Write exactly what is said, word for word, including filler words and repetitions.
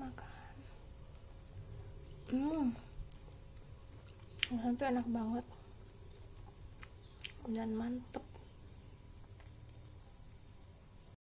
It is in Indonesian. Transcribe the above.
makan. Hmm, rasanya tuh enak banget dan mantep.